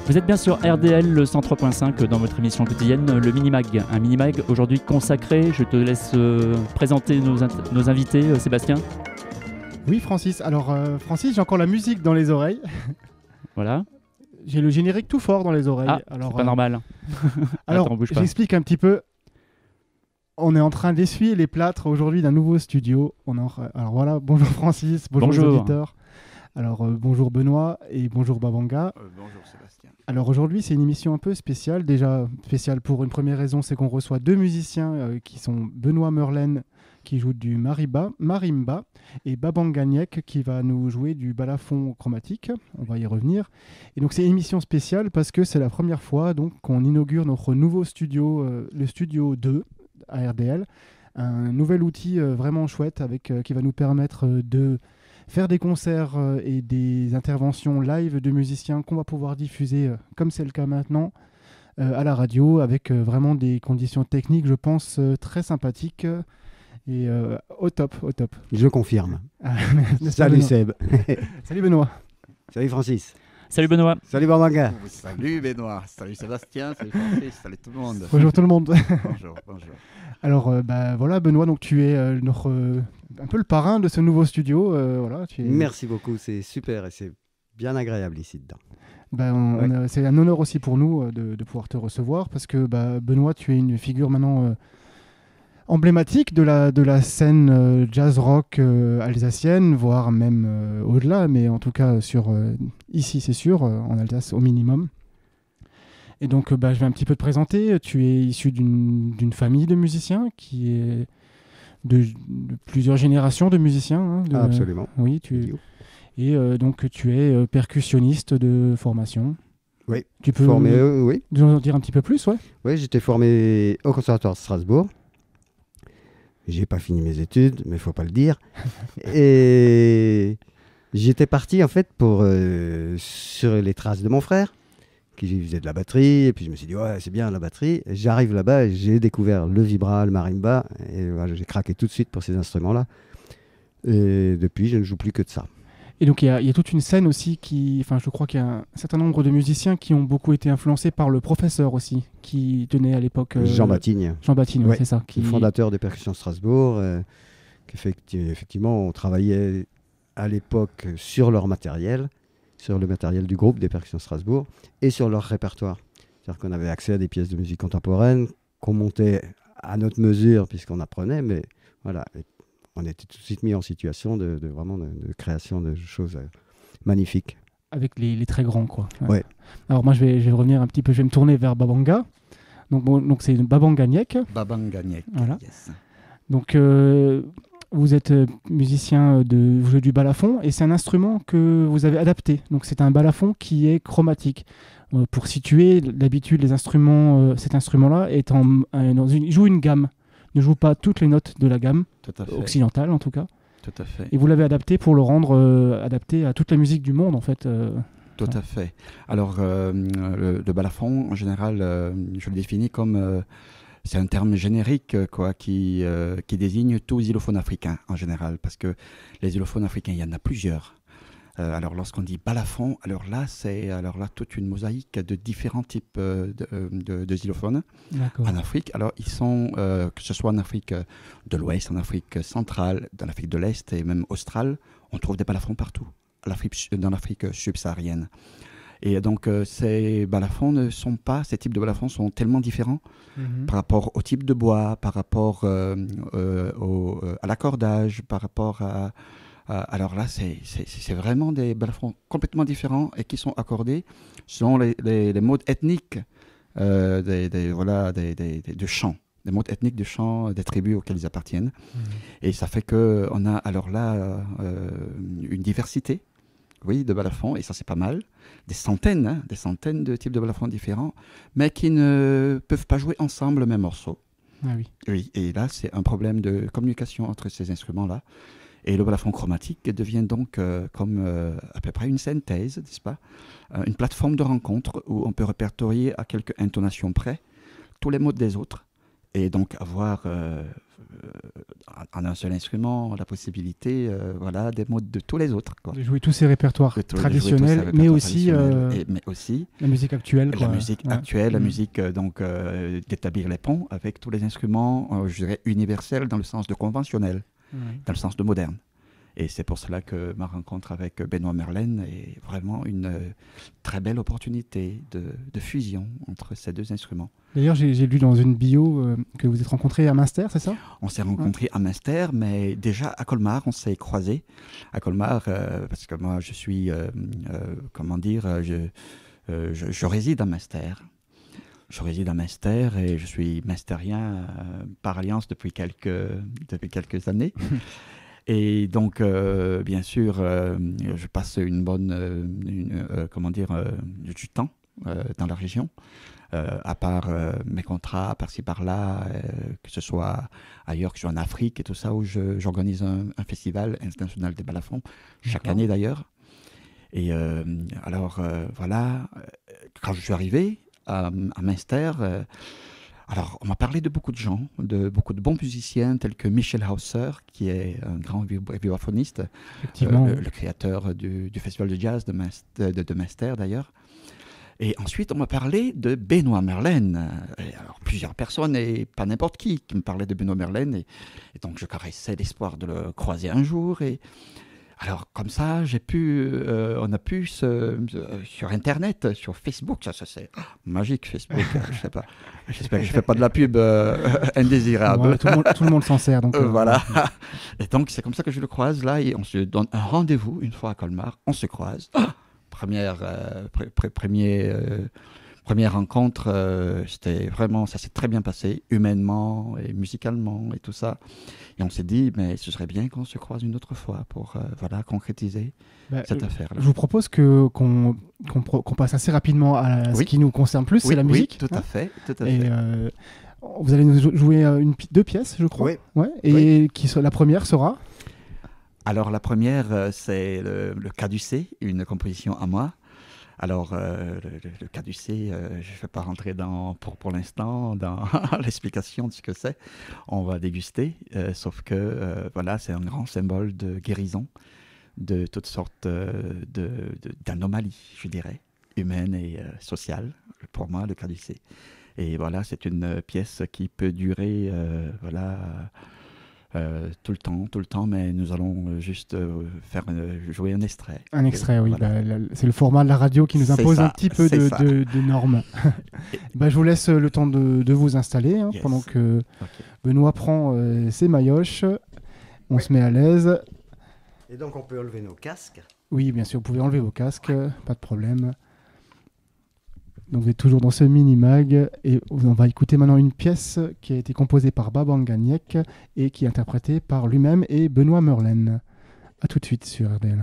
Vous êtes bien sur RDL, le 103.5 dans votre émission quotidienne, le Minimag. Un Minimag aujourd'hui consacré. Je te laisse présenter nos invités, Sébastien. Oui, Francis. Alors, Francis, j'ai encore la musique dans les oreilles. Voilà. J'ai le générique tout fort dans les oreilles. Ah, alors, c'est pas normal. Alors, Attends, bouge pas. j'explique un petit peu. On est en train d'essuyer les plâtres aujourd'hui d'un nouveau studio. Alors voilà, bonjour Francis, bonjour les auditeurs. Alors bonjour Benoît et bonjour Babanga. Bonjour Sébastien. Alors aujourd'hui c'est une émission un peu spéciale. Déjà spéciale pour une première raison, c'est qu'on reçoit deux musiciens qui sont Benoît Merlen qui joue du marimba et Babanga Niek qui va nous jouer du balafon chromatique. On va y revenir. Et donc c'est une émission spéciale parce que c'est la première fois donc, qu'on inaugure notre nouveau studio, le studio 2 à RDL. Un nouvel outil vraiment chouette qui va nous permettre de faire des concerts et des interventions live de musiciens qu'on va pouvoir diffuser, comme c'est le cas maintenant, à la radio, avec vraiment des conditions techniques, je pense, très sympathiques et au top. Je confirme. Salut Seb. Salut Benoît. Salut Francis. Salut Benoît. Salut Babanga. Salut Benoît. Salut Sébastien. Salut Francis. Salut tout le monde. Bonjour tout le monde. Bonjour. Alors voilà Benoît, donc tu es un peu le parrain de ce nouveau studio. Voilà, Merci beaucoup, c'est super et c'est bien agréable ici dedans. C'est un honneur aussi pour nous de pouvoir te recevoir parce que Benoît, tu es une figure maintenant emblématique de la scène jazz rock alsacienne, voire même au-delà, mais en tout cas ici c'est sûr, en Alsace au minimum. Et donc, je vais un petit peu te présenter. Tu es issu d'une famille de musiciens qui est de plusieurs générations de musiciens. Absolument. Oui, donc tu es percussionniste de formation. Oui. Tu peux oui. nous en dire un petit peu plus, ouais. Oui, j'étais formé au Conservatoire de Strasbourg. J'ai pas fini mes études, mais il faut pas le dire. Et j'étais parti en fait sur les traces de mon frère, qui faisait de la batterie, et puis je me suis dit ouais c'est bien la batterie. J'arrive là-bas et j'ai découvert le vibra, le marimba, et voilà, j'ai craqué tout de suite pour ces instruments-là. Et depuis je ne joue plus que de ça. Et donc il y a toute une scène aussi je crois qu'il y a un certain nombre de musiciens qui ont beaucoup été influencés par le professeur aussi, qui tenait à l'époque... Jean Batigne. Jean Batigne, ouais, c'est ça. Le fondateur des Percussions de Strasbourg, effectivement on travaillait à l'époque sur leur matériel, sur le matériel du groupe des Percussions de Strasbourg et sur leur répertoire. C'est-à-dire qu'on avait accès à des pièces de musique contemporaine qu'on montait à notre mesure puisqu'on apprenait, mais voilà, on était tout de suite mis en situation de création de choses magnifiques. Avec les très grands, quoi. Ouais. Alors moi, je vais revenir un petit peu, je vais me tourner vers Babanga. Donc c'est Babanga Niek. Babanga Niek, voilà. Yes. Donc vous êtes musicien vous jouez du balafon et c'est un instrument que vous avez adapté. Donc c'est un balafon qui est chromatique. Pour situer, d'habitude les instruments, cet instrument-là il joue une gamme. Ne joue pas toutes les notes de la gamme occidentale en tout cas. Tout à fait. Et vous l'avez adapté pour le rendre adapté à toute la musique du monde en fait. Tout à fait. Alors le balafon en général, je le définis comme c'est un terme générique qui désigne tous les xylophones africains en général, parce que les xylophones africains, il y en a plusieurs. Alors lorsqu'on dit balafon, alors là toute une mosaïque de différents types de xylophones en Afrique. Alors ils sont, que ce soit en Afrique de l'Ouest, en Afrique centrale, dans l'Afrique de l'Est et même australe, on trouve des balafons partout, dans l'Afrique subsaharienne. Et donc ces types de balafons sont tellement différents par rapport au type de bois, par rapport à l'accordage, par rapport à... alors là, c'est vraiment des balafons complètement différents et qui sont accordés selon les modes ethniques de chant, des modes ethniques de chant des tribus auxquelles ils appartiennent. Et ça fait qu'on a alors là une diversité, oui, de balafons, et ça c'est pas mal, des centaines de types de balafons différents, mais qui ne peuvent pas jouer ensemble le même morceau. Ah oui. Oui, et là c'est un problème de communication entre ces instruments-là. Et le balafon chromatique devient donc comme à peu près une synthèse, n'est-ce pas, une plateforme de rencontre où on peut répertorier à quelques intonations près tous les modes des autres Et donc avoir en un seul instrument la possibilité voilà, des mots de tous les autres. Quoi. De jouer tous ces répertoires De jouer tous ces traditionnels, répertoires mais aussi, traditionnels, mais aussi la musique actuelle. Quoi. la musique Ouais. actuelle, la musique donc d'établir les ponts avec tous les instruments, je dirais universels dans le sens de conventionnel, dans le sens de moderne. Et c'est pour cela que ma rencontre avec Benoît Merlen est vraiment une très belle opportunité de fusion entre ces deux instruments. D'ailleurs, j'ai lu dans une bio que vous êtes rencontrés à Münster, c'est ça? On s'est rencontrés à Münster, mais déjà à Colmar, on s'est croisés. À Colmar, parce que moi, je suis, comment dire, je réside à Münster. Je réside à Münster et je suis münsterien par alliance depuis quelques années. Et donc, bien sûr, je passe une bonne, du temps dans la région, à part mes contrats par-ci par-là, que ce soit ailleurs, que ce soit en Afrique et tout ça, où j'organise un festival international des balafons, chaque année d'ailleurs. Et alors, voilà, quand je suis arrivé à Münster, alors, on m'a parlé de beaucoup de gens, de beaucoup de bons musiciens tels que Michel Hauser, qui est un grand vibraphoniste, le créateur du festival de jazz de Münster d'ailleurs. Et ensuite, on m'a parlé de Benoît Merlen. Et alors, plusieurs personnes, et pas n'importe qui me parlait de Benoît Merlen. Et donc, je caressais l'espoir de le croiser un jour. Et alors, comme ça, on a pu, sur Internet, sur Facebook, ça c'est magique, Facebook, je sais pas. J'espère que je fais pas de la pub indésirable. Ouais, tout le monde s'en sert. Donc, voilà. Et donc, c'est comme ça que je le croise là, et on se donne un rendez-vous une fois à Colmar, on se croise. Première rencontre, c'était vraiment, ça s'est très bien passé, humainement et musicalement et tout ça. Et on s'est dit, mais ce serait bien qu'on se croise une autre fois pour voilà, concrétiser cette affaire-là. Je vous propose qu'on passe assez rapidement à ce qui nous concerne plus, c'est la musique. Oui, tout à fait. Et vous allez nous jouer deux pièces, je crois. Oui. Ouais, et la première sera Alors, la première, c'est le Caducée, une composition à moi. Alors, le Caducée, je ne vais pas rentrer pour l'instant dans l'explication de ce que c'est. On va déguster, sauf que voilà, c'est un grand symbole de guérison de toutes sortes d'anomalies, je dirais, humaines et sociales, pour moi, le Caducée. Et voilà, c'est une pièce qui peut durer, tout le temps, mais nous allons juste jouer un extrait. Un extrait, oui. Voilà. C'est le format de la radio qui nous impose un petit peu de normes. Je vous laisse le temps de vous installer pendant que Benoît prend ses maillotches. On se met à l'aise. Et donc on peut enlever nos casques. Oui, bien sûr, vous pouvez enlever vos casques, pas de problème. Donc vous êtes toujours dans ce mini-mag et on va écouter maintenant une pièce qui a été composée par Babang Gagnek et qui est interprétée par lui-même et Benoît Merlen. A tout de suite sur RDL.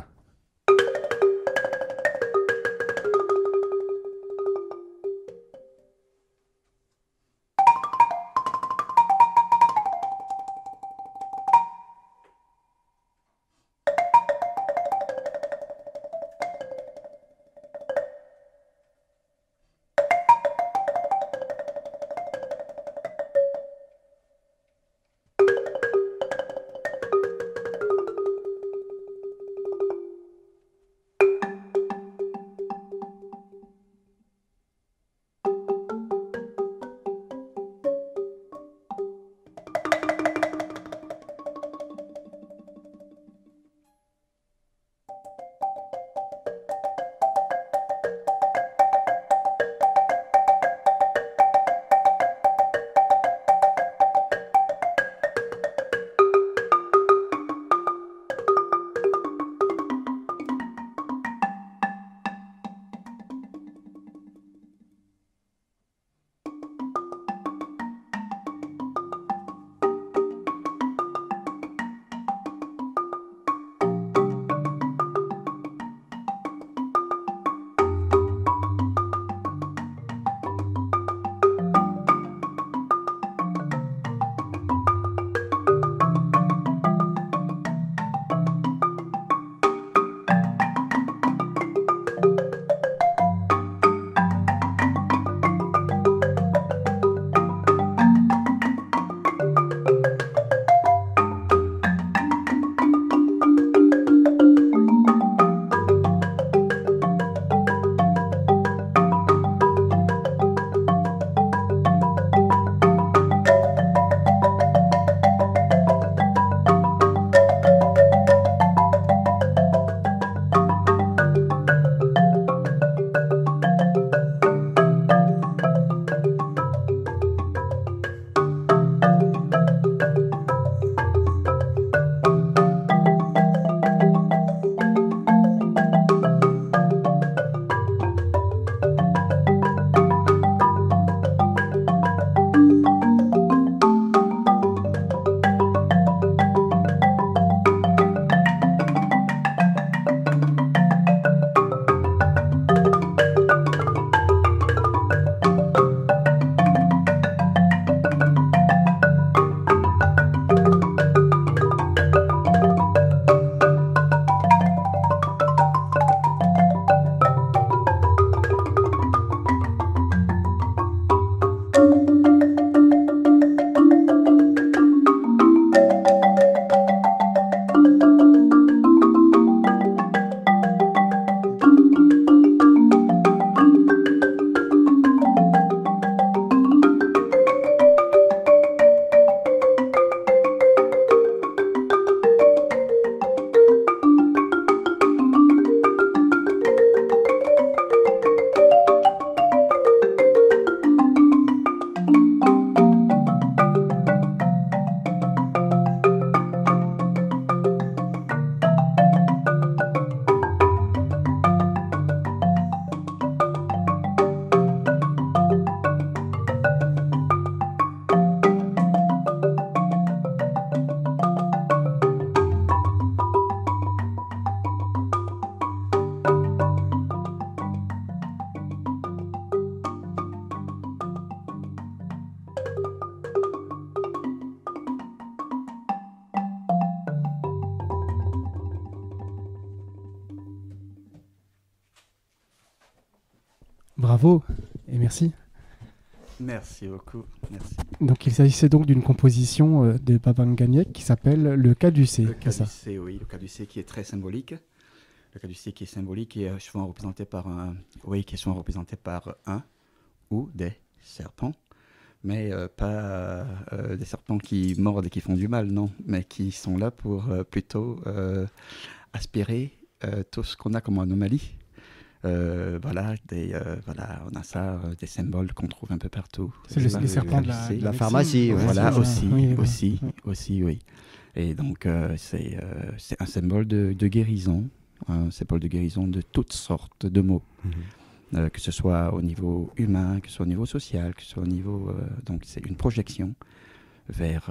Bravo et merci. Merci beaucoup. Merci. Donc il s'agissait donc d'une composition de Babanganyek qui s'appelle Le Caducée. Le c'est ça. caducée, oui, le caducée qui est très symbolique. Le caducée qui est symbolique et souvent représenté par qui est souvent représenté par un ou des serpents, mais pas des serpents qui mordent et qui font du mal, non, mais qui sont là pour plutôt aspirer tout ce qu'on a comme anomalie. Voilà, on a ça, des symboles qu'on trouve un peu partout. C'est les serpents de caducée. la pharmacie, ouais. Voilà, Oui, aussi, oui. Et donc, c'est un symbole de guérison, un symbole de guérison de toutes sortes de maux, que ce soit au niveau humain, que ce soit au niveau social, que ce soit au niveau... donc, c'est une projection vers,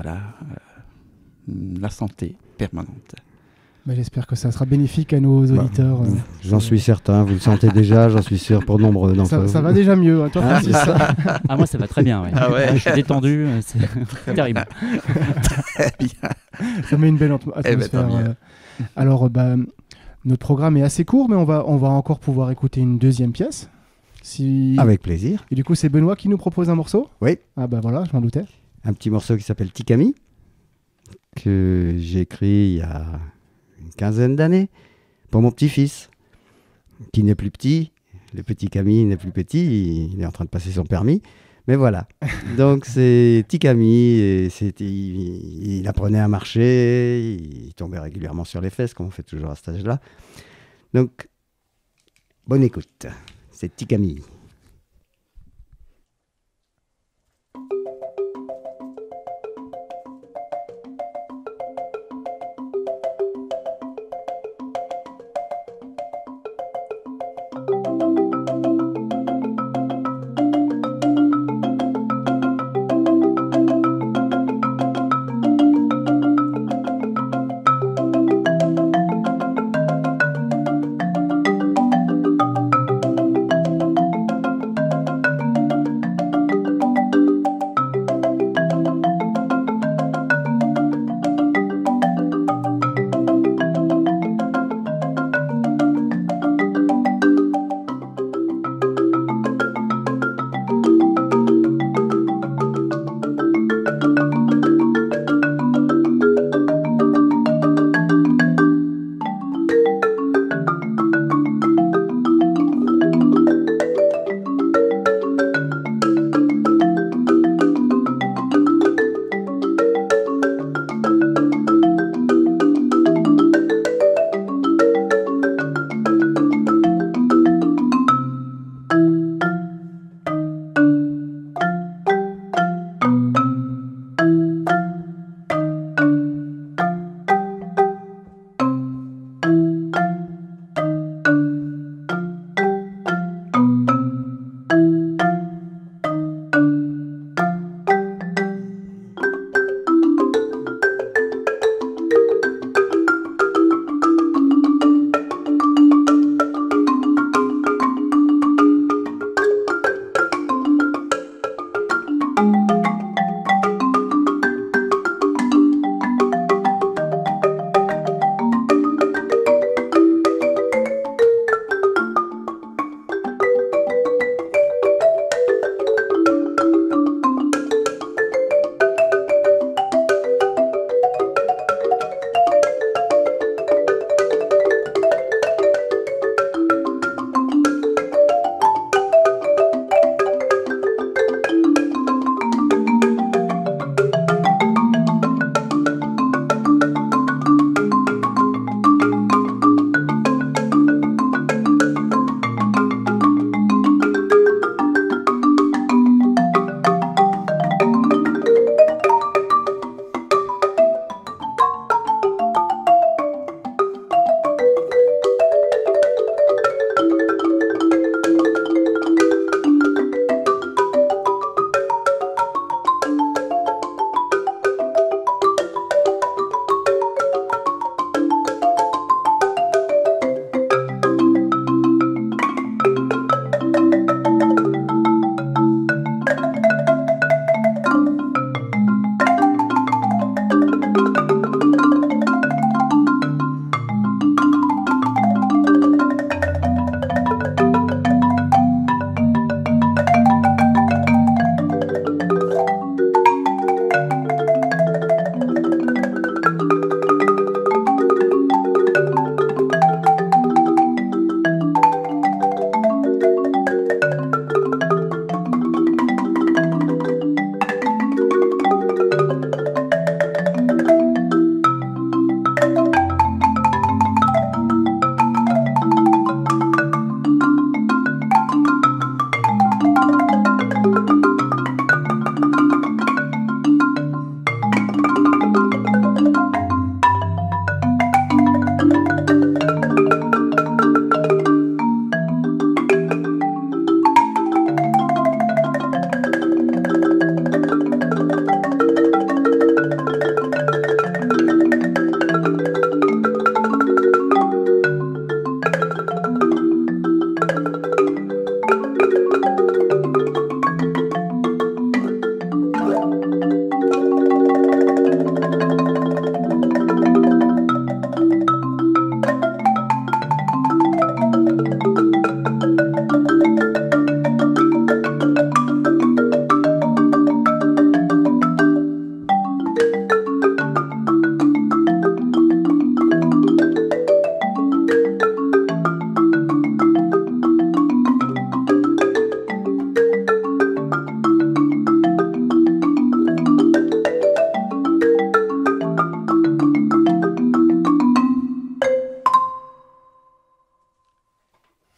la santé permanente. Bah, j'espère que ça sera bénéfique à nos auditeurs. J'en suis certain, vous le sentez déjà, j'en suis sûr pour nombre d'entre vous. Ça va déjà mieux. Hein, toi, Francis. Ah, moi, ça va très bien. Ouais. Ah ouais. Je suis détendu, c'est terrible. Très bien. Ça met une belle atmosphère. tant mieux. Alors, notre programme est assez court, mais on va encore pouvoir écouter une deuxième pièce. Avec plaisir. Et du coup, c'est Benoît qui nous propose un morceau. Oui. Ah bah voilà, je m'en doutais. Un petit morceau qui s'appelle Tikami, que j'ai écrit il y a une quinzaine d'années pour mon petit-fils, qui n'est plus petit. Le petit Camille n'est plus petit, il est en train de passer son permis. Mais voilà. Donc c'est Tikami, et il apprenait à marcher, il tombait régulièrement sur les fesses, comme on fait toujours à cet âge-là. Donc, bonne écoute. C'est Tikami.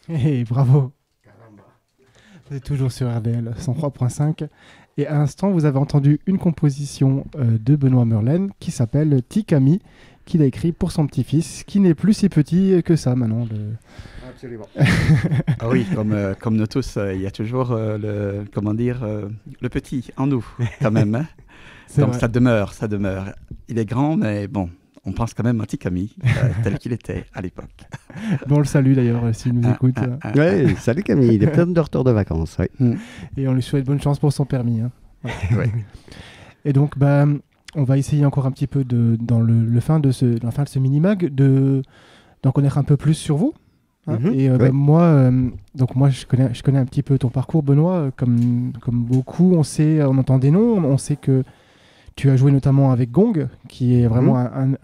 Et bravo. Vous êtes toujours sur RDL 103.5. Et à l'instant, vous avez entendu une composition de Benoît Merlen qui s'appelle Tikami, qu'il a écrit pour son petit-fils, qui n'est plus si petit que ça maintenant. Absolument. Ah oui, comme nous tous, il y a toujours le petit en nous, quand même. Hein. Donc vrai. ça demeure. Il est grand, mais bon, on pense quand même à Tikami, tel qu'il était à l'époque. Bon, on le salue d'ailleurs s'il nous écoute. Ouais, salut Camille, il est peut-être de retour de vacances. Oui. Et on lui souhaite bonne chance pour son permis. Hein. Ouais. Et donc, on va essayer encore un petit peu dans la fin de ce mini-mag d'en connaître un peu plus sur vous. Hein. Et moi, je connais un petit peu ton parcours, Benoît. Comme beaucoup, on entend des noms. On sait que tu as joué notamment avec Gong, qui est vraiment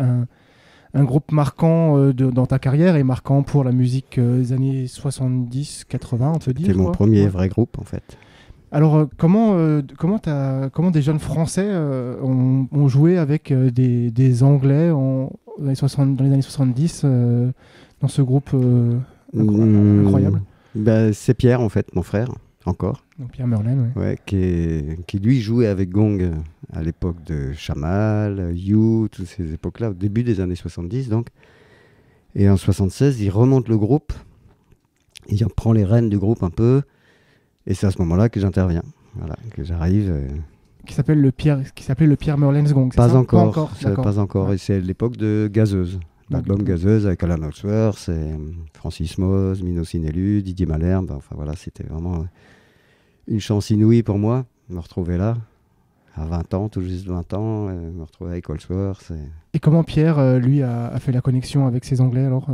un groupe marquant dans ta carrière et marquant pour la musique des années 70-80, on peut dire. C'était mon premier vrai groupe, en fait. Alors, comment des jeunes Français ont joué avec des Anglais dans les années 70 dans ce groupe incroyable? C'est Pierre, en fait, mon frère, encore. Donc Pierre Merlen, ouais, qui lui jouait avec Gong à l'époque de Chamal, You, toutes ces époques-là, au début des années 70 donc. Et en 76, il remonte le groupe, il prend les rênes du groupe un peu, et c'est à ce moment-là que j'interviens, voilà, que j'arrive. Qui s'appelait le Pierre Merlen's Gong, c'est pas ça? Encore, pas encore, Ouais. et c'est l'époque de Gazeuse. L'album Gazeuse avec Alan Hawksworth, Francis Moz, Mino Sinelu, Didier Malherbe, enfin voilà, c'était vraiment une chance inouïe pour moi de me retrouver là, à 20 ans, tout juste 20 ans, me retrouver avec Hawksworth. Et comment Pierre, lui, a fait la connexion avec ses Anglais alors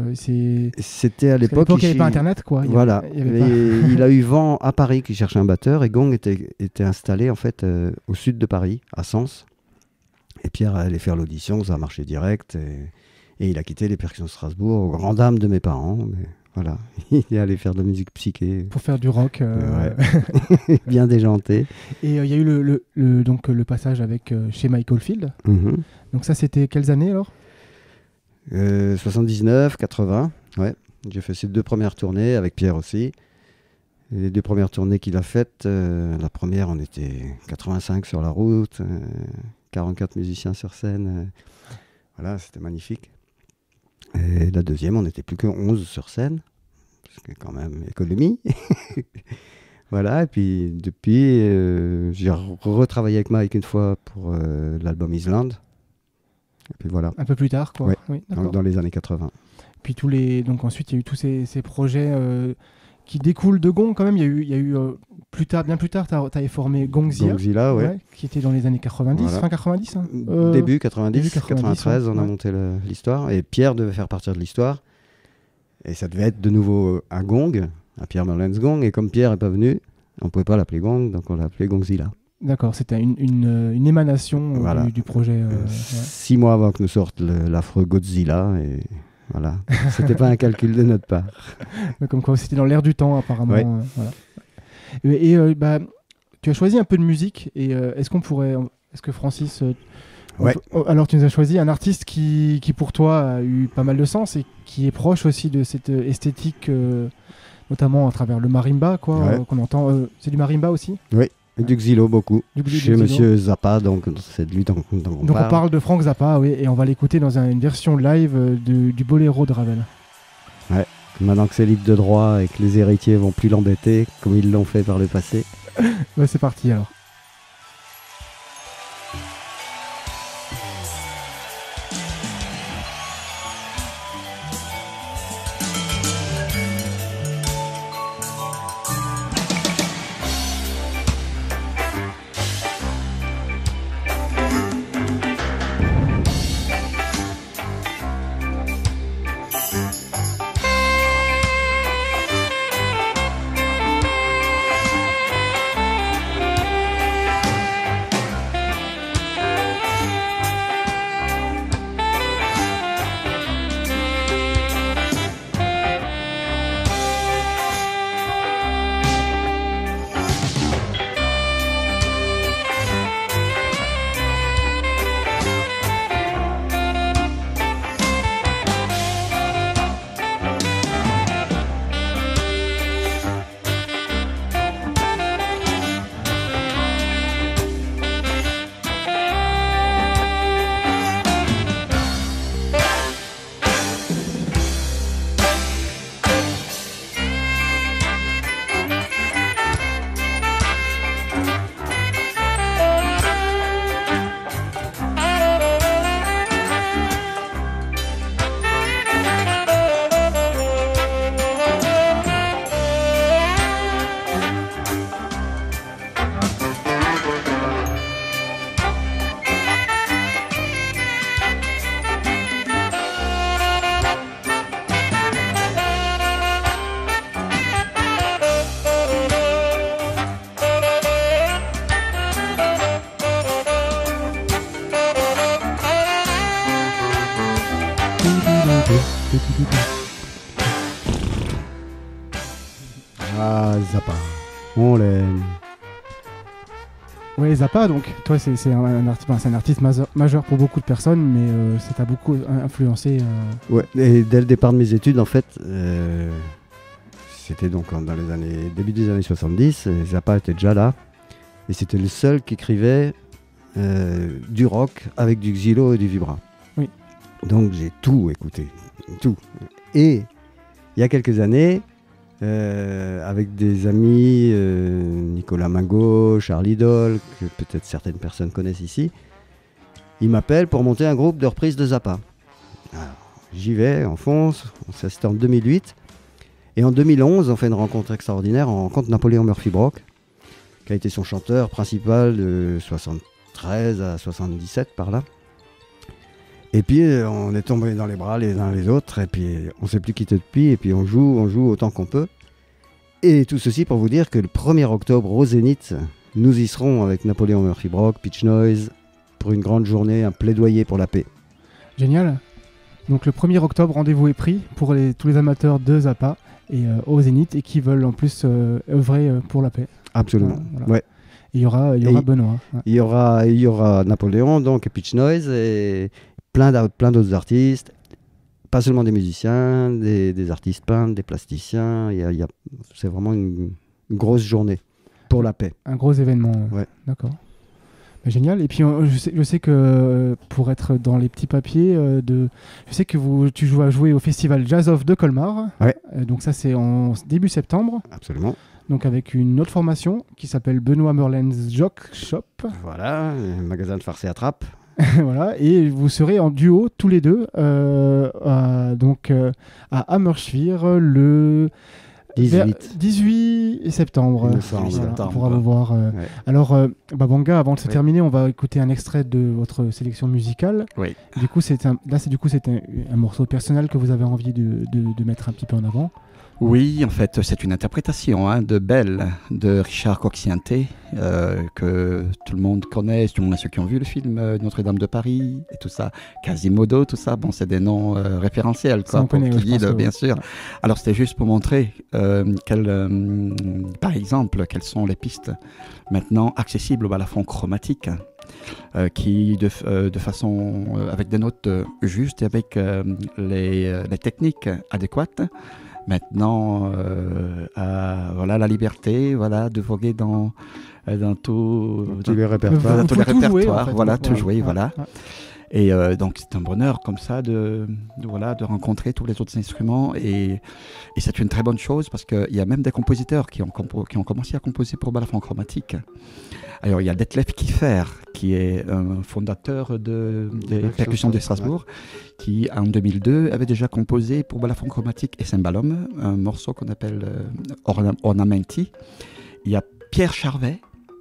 C'était à l'époque... il n'y avait pas Internet, quoi. Voilà, il a eu vent à Paris qui cherchait un batteur, et Gong était installé en fait au sud de Paris, à Sens. Et Pierre allait faire l'audition, ça a marché direct, et il a quitté les Percussions de Strasbourg, aux grandes dames de mes parents, mais voilà, il est allé faire de la musique psyché. Pour faire du rock. Ouais. Bien déjanté. Et il y a eu le passage avec chez Michael Field. Donc ça, c'était quelles années alors 79, 80, ouais. J'ai fait ces 2 premières tournées, avec Pierre aussi. Et les 2 premières tournées qu'il a faites, la première, on était 85 sur la route, 44 musiciens sur scène. Voilà, c'était magnifique. Et la deuxième, on n'était plus que 11 sur scène, parce que quand même, économie. Voilà, et puis depuis, j'ai retravaillé avec Mike une fois pour l'album Island. Et puis voilà. Un peu plus tard, quoi. Ouais, oui, dans les années 80. Puis donc ensuite, il y a eu tous ces projets qui découlent de Gong quand même. Il y a eu bien plus tard, tu avais formé Gongzilla. Gongzilla, ouais. Qui était dans les années 90, voilà. Fin 90 hein début 90, 93, on a ouais. monté l'histoire. Et Pierre devait faire partir de l'histoire. Et ça devait être de nouveau un Gong, un Pierre Merlen's Gong. Et comme Pierre n'est pas venu, on ne pouvait pas l'appeler Gong, donc on l'a appelé Gongzilla. D'accord, c'était une émanation voilà. du projet. 6 mois avant que nous sorte l'affreux Godzilla. Et voilà, c'était pas un calcul de notre part. Comme quoi, c'était dans l'air du temps, apparemment. Ouais. Voilà. Et tu as choisi un peu de musique. Et est-ce que Francis... Ouais. Alors, tu nous as choisi un artiste qui, pour toi, a eu pas mal de sens et qui est proche aussi de cette esthétique, notamment à travers le marimba, quoi, ouais. qu'on entend. C'est du marimba aussi? Oui, et du Xylo beaucoup. Chez Monsieur Zappa, donc c'est de lui dont on parle. Donc on parle de Frank Zappa, oui, et on va l'écouter dans une version live du Boléro de Ravel. Ouais, maintenant que c'est libre de droit et que les héritiers vont plus l'embêter, comme ils l'ont fait par le passé. Bah, c'est parti alors. Ah, Zappa. On l'aime. Ouais, Zappa, donc, toi, c'est un artiste majeur pour beaucoup de personnes, mais ça t'a beaucoup influencé. Ouais, et dès le départ de mes études, en fait, c'était donc dans les début des années 70, Zappa était déjà là, et c'était le seul qui écrivait du rock avec du xylo et du vibra. Oui. Donc j'ai tout écouté, tout. Et il y a quelques années, avec des amis, Nicolas Mingo, Charlie Doll, que peut-être certaines personnes connaissent ici, ils m'appellent pour monter un groupe de reprise de Zappa. Alors, j'y vais, on fonce, c'était en 2008. Et en 2011, on fait une rencontre extraordinaire, on rencontre Napoléon Murphy Brock, qui a été son chanteur principal de 73 à 77 par là. Et puis on est tombés dans les bras les uns les autres, et puis on ne s'est plus quitté depuis, et puis on joue autant qu'on peut. Et tout ceci pour vous dire que le 1er octobre au Zénith, nous y serons avec Napoléon Murphy Brock, Pitch Noise, pour une grande journée, un plaidoyer pour la paix. Génial. Donc le 1er octobre, rendez-vous est pris pour tous les amateurs de Zappa et au Zénith, et qui veulent en plus œuvrer pour la paix. Absolument, voilà. Ouais. Il y aura Benoît. Ouais. Il y aura Napoléon, donc Pitch Noise, et plein d'autres artistes, pas seulement des musiciens, des artistes peintres, des plasticiens. C'est vraiment une grosse journée pour la paix. Un gros événement. Ouais. D'accord. Bah, génial. Et puis je sais que pour être dans les petits papiers, je sais que tu vas jouer au festival Jazz Off de Colmar. Ouais. Donc ça c'est en début septembre. Absolument. Donc avec une autre formation qui s'appelle Benoît Merlen's Jock Shop. Voilà, un magasin de farce et attrape. Voilà, et vous serez en duo tous les deux à Hammerschwir le 18 septembre. On pourra vous voir. Ouais. Alors, Babanga, avant de se terminer, on va écouter un extrait de votre sélection musicale. Oui. Du coup, c'est un morceau personnel que vous avez envie de mettre un petit peu en avant. Oui, en fait, c'est une interprétation de Belle de Richard Cocciante, que tout le monde connaît, tout le monde, ceux qui ont vu le film Notre-Dame de Paris et tout ça, Quasimodo, tout ça, bon, c'est des noms référentiels, quoi, pour le guide, bien sûr. Alors, c'était juste pour montrer, par exemple, quelles sont les pistes maintenant accessibles au balafon chromatique, qui, de façon, avec des notes justes et avec les techniques adéquates, maintenant voilà la liberté, voilà, de voguer dans tous les répertoires, tout jouer, voilà. Et donc c'est un bonheur comme ça de rencontrer tous les autres instruments, et c'est une très bonne chose parce qu'il y a même des compositeurs qui ont commencé à composer pour balafon chromatique. Alors il y a Detlef Kiefer qui est un fondateur des percussions de Strasbourg, qui en 2002 avait déjà composé pour balafon chromatique et cymbalum un morceau qu'on appelle Ornamenti. Il y a Pierre Charvet,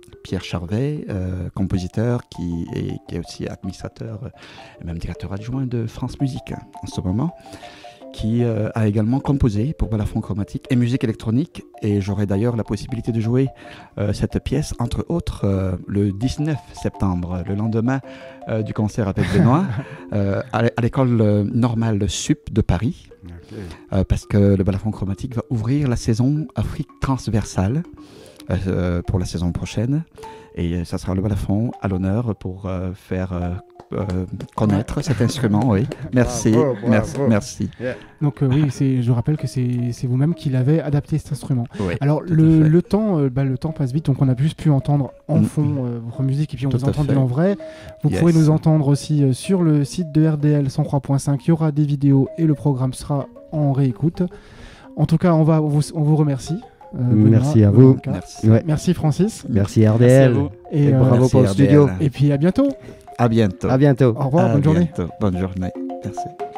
compositeur qui est aussi administrateur et même directeur adjoint de France Musique en ce moment, qui a également composé pour balafon chromatique et musique électronique. Et j'aurai d'ailleurs la possibilité de jouer cette pièce, entre autres, le 19 septembre, le lendemain du concert avec Benoît, à l'école normale SUP de Paris, parce que le balafon chromatique va ouvrir la saison Afrique transversale pour la saison prochaine. Et ça sera le balafon à l'honneur pour faire connaître cet instrument. Oui. Merci. Bravo. Merci. Yeah. Donc oui, je rappelle que c'est vous-même qui l'avez adapté, cet instrument. Oui, alors le temps passe vite, donc on a juste pu entendre en fond votre musique, et puis on vous entendait en vrai. Vous pourrez nous entendre aussi sur le site de RDL 103.5. Il y aura des vidéos et le programme sera en réécoute. En tout cas, on vous remercie. Merci à vous. Merci Francis. Merci RDL. Merci à vous. Et bravo pour le studio. Et puis à bientôt. À bientôt. À bientôt. Au revoir, bonne journée. Bonne journée. Merci.